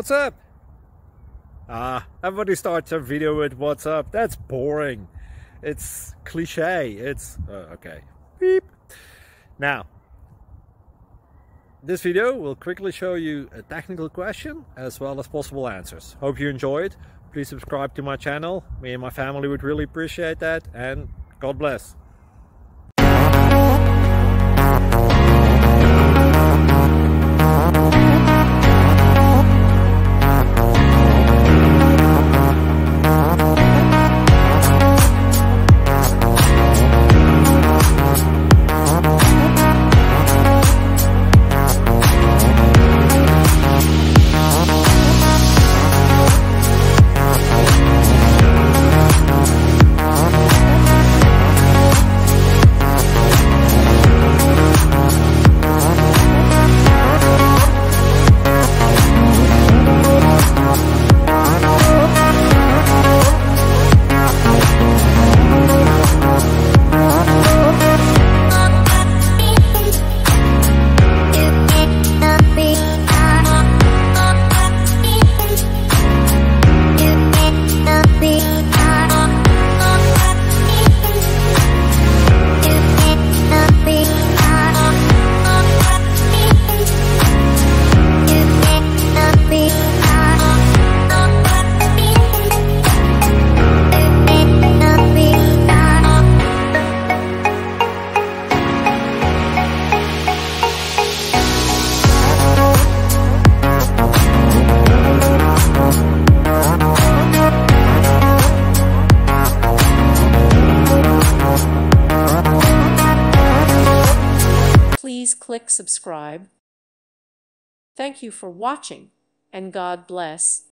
what's up? Everybody starts their video with what's up. That's boring. It's cliche. It's okay. Beep. Now, this video will quickly show you a technical question as well as possible answers. Hope you enjoyed. Please subscribe to my channel. Me and my family would really appreciate that, and God bless. Please click subscribe. Thank you for watching, and God bless.